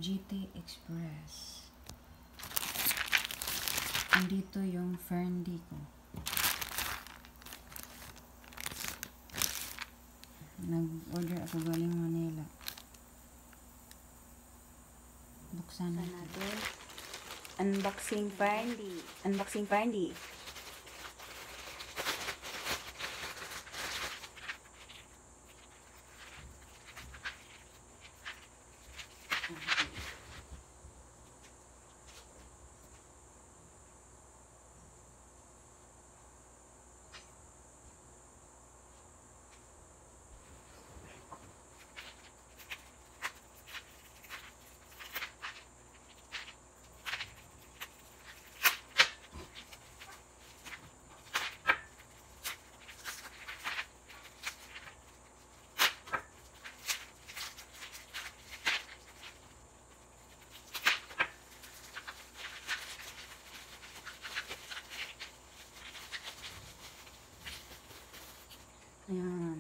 GT Express. Andito yung Ferndy ko. Nag-order ako galing Manila. Buksan natin. Unboxing Ferndy. Unboxing Ferndy. Ayan.